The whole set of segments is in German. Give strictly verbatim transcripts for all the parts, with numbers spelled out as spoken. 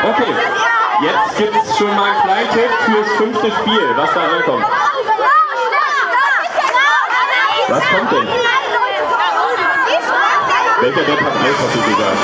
Okay, jetzt gibt es schon mal einen kleinen Tipp fürs fünfte Spiel, was da ankommt. Was kommt denn? Welcher Depp hat Eishockey gesagt?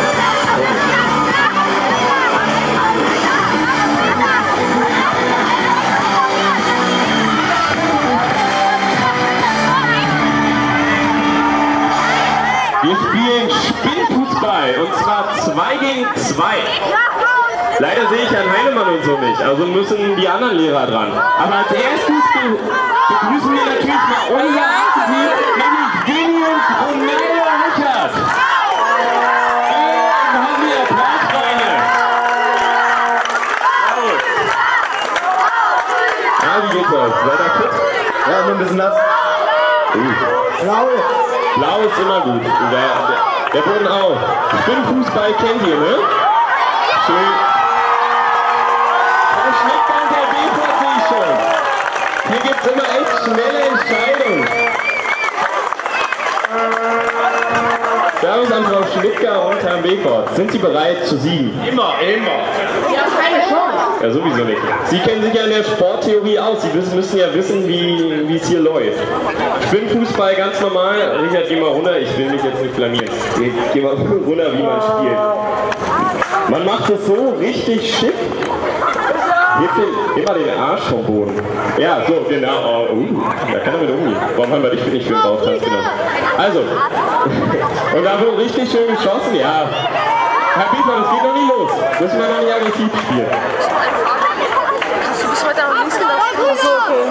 Wir spielen Spielfußball und zwar zwei gegen zwei. Leider sehe ich Herrn Heinemann und so nicht, also müssen die anderen Lehrer dran. Aber als erstes begrüßen wir natürlich mal unser Einzelteam, nämlich Vinny und Ronaldo Richard. Und haben wir Applausfreunde. Ja, wie geht's euch? Seid ihr fit? Ja, nur ein bisschen nass. Uh. Blau. Blau ist immer gut. Der, der, der Boden auch. Spinnfußball kennt ihr, ne? Schön. Der Schnittband der B-Port sehe ich schon. Hier gibt es immer echt schnelle Entscheidungen. Servus an Frau Schnittger und Herrn B-Port. Sind Sie bereit zu siegen? Immer, immer. Sie haben keine Chance. Ja, sowieso nicht. Sie kennen sich ja in der Sporttheorie aus. Sie müssen, müssen ja wissen, wie wie es hier läuft. Spinnfußball ganz normal. Richard, geh mal runter. Ich will mich jetzt nicht blamieren. Geh, geh mal runter, wie man spielt. Man macht es so richtig schick. Hebt den, immer den Arsch vom Boden. Ja, so, genau. Oh, uh, da kann er mit umgehen. Warum haben wir dich nicht für den Bauchtanz genommen? Also, und da wurde richtig schön geschossen. Ja. Herr Biefer, das geht noch nicht los. Müssen wir noch nicht aggressiv spielen. Hast du bis heute noch links gelaufen? Achso, okay.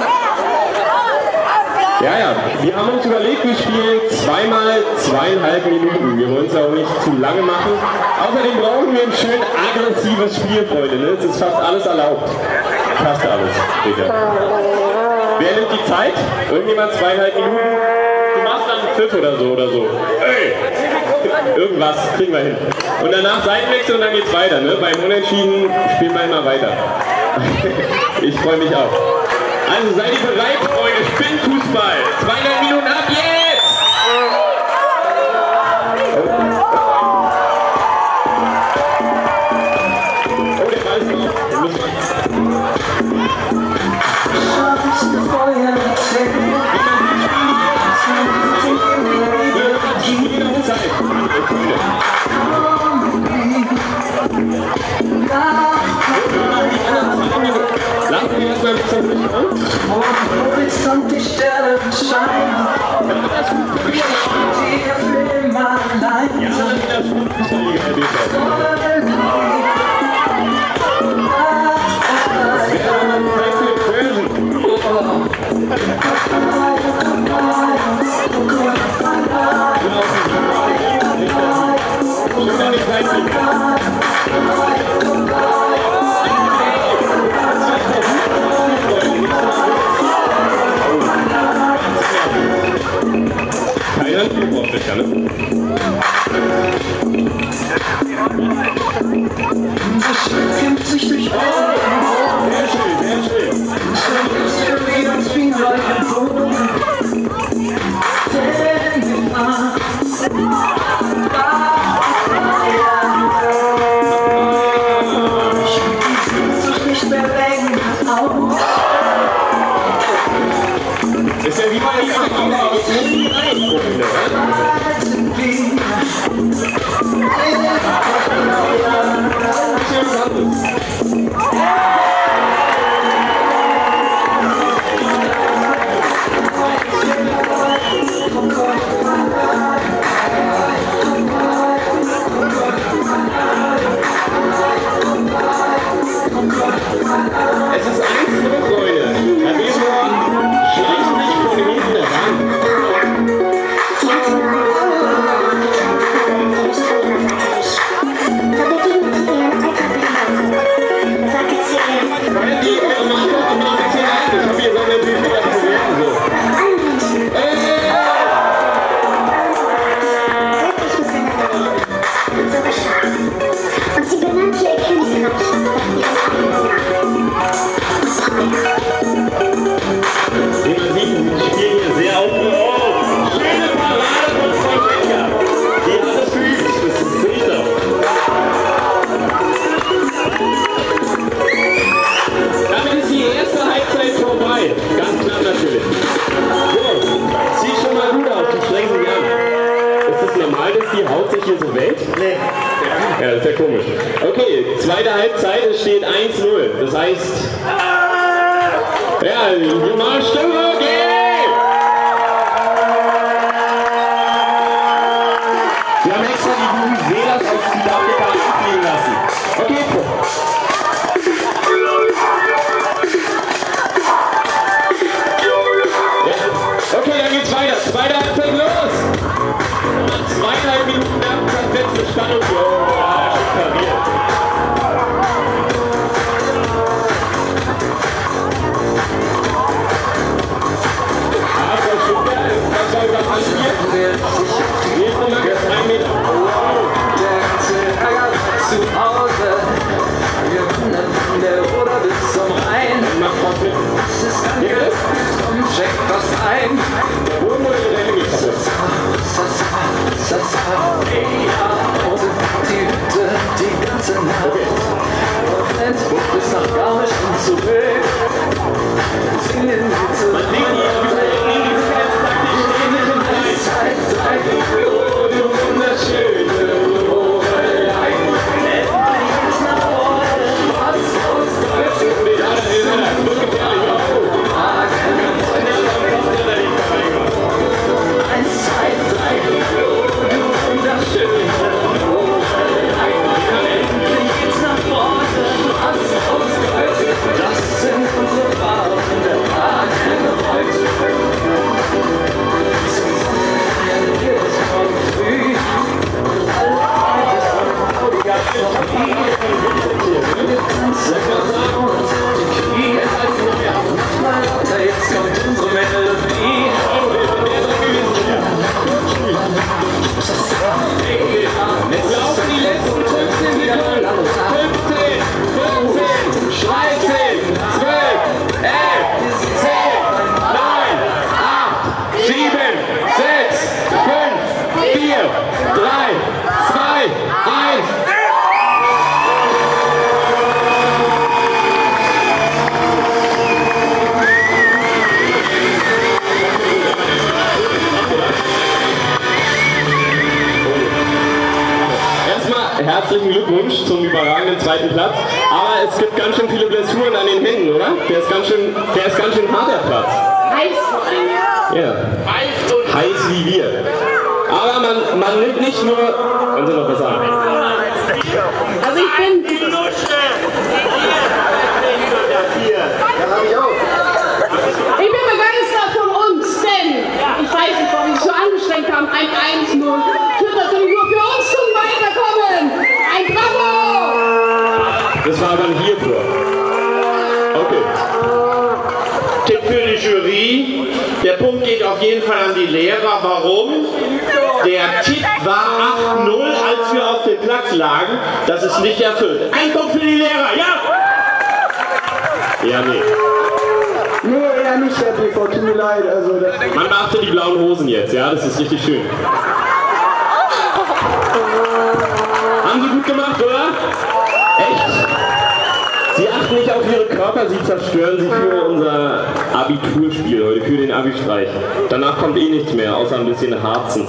Ja, ja, wir haben uns überlegt, wir spielen zweimal zweieinhalb Minuten. Wir wollen es ja auch nicht zu lange machen. Außerdem brauchen wir ein schön aggressives Spiel, Freunde. Ne? Es ist fast alles erlaubt. Fast alles, Richard. Wer nimmt die Zeit? Irgendjemand zweieinhalb Minuten? Du machst dann einen Pfiff oder so oder so. Ey! Irgendwas kriegen wir hin. Und danach Seitenwechsel und dann geht's weiter. Ne? Beim Unentschieden spielen wir immer weiter. Ich freue mich auch. Also seid ihr bereit, Freunde? Spinnfußball. Zweieinhalb Minuten ab jetzt! Oh, der Ball ist noch. Den müssen wir. Lassen wir erstmal ein bisschen durch, ne? Horizont die Sterne scheinen. Der Film allein. Ja, das ist der Fußballliga, Herr Becker. Das wäre aber eine Zeit für Version. Schön an die Zeit liegen. Keiner braucht das ja, ne? Das Schiff kämpft sich durch Sehr schön, sehr schön. Ist ja wie bei der Kamera, aber es muss nie reingucken, ne? Ja. Okay, zweite Halbzeit, es steht eins null. Das heißt, ja, normal Stimme, okay! Wir haben extra die Vuvuzelas aus Südafrika abfliegen lassen. Okay, ja. Okay, dann geht's weiter. Zweite Halbzeit los! Zweieinhalb Minuten nach letzte Spannung. Oh, ja, schön pariert. Zu Hause, wir können von der Oder bis zum Rhein. Es ist angriff und checkt was ein. Die Hütte die ganze Nacht. Von Flensburg bis nach Garmisch und zurück. Singen wir zusammen. Zeit, Zeit, oh, du wunderschöne Lorelei. Das sind unsere Farben, der Haken heute. Zusammen wir es von früh. Alle Freunde sind noch nie. Wir tanzen und die Knie. Mal weiter, jetzt kommt unsere Melodie. Jetzt laufen die letzten fünfzehn Sekunden. fünfzehn, vierzehn, dreizehn, zwölf, elf, zehn, neun, acht, sieben, sechs, fünf, vier, drei, zwei, eins. Herzlichen Glückwunsch zum überragenden zweiten Platz. Aber es gibt ganz schön viele Blessuren an den Händen, oder? Der ist ganz schön, der ist ganz schön hart, der Platz. Heiß vor allem. Ja. Heiß wie wir. Aber man, man nimmt nicht nur... Können Sie noch was sagen? Also ich bin... Ich bin begeistert von uns, denn ich weiß nicht, warum wir uns so angestrengt haben. Ein eins null führt natürlich nur für uns zum Weiterkommen. Ein Bravo! Das war aber ein Hiertor. Okay. Tipp für die Jury. Der Punkt geht auf jeden Fall an die Lehrer. Warum? Der Tipp war acht null, als wir auf dem Platz lagen. Das ist nicht erfüllt. Ein Punkt für die Lehrer, ja? Ja, nee. Nee, eher nicht, Herr B V, tut mir leid. Also das Man beachte die blauen Hosen jetzt, ja? Das ist richtig schön. Haben Sie gut gemacht, oder? Echt? Sie achten nicht auf Ihre Körper, Sie zerstören sie für unser Abiturspiel heute, für den Abi-Streich. Danach kommt eh nichts mehr, außer ein bisschen Harzen.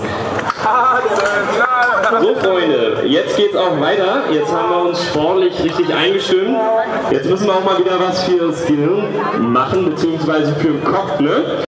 So, Freunde, jetzt geht's auch weiter. Jetzt haben wir uns sportlich richtig eingestimmt. Jetzt müssen wir auch mal wieder was fürs Gehirn machen, beziehungsweise für den Kopf, ne?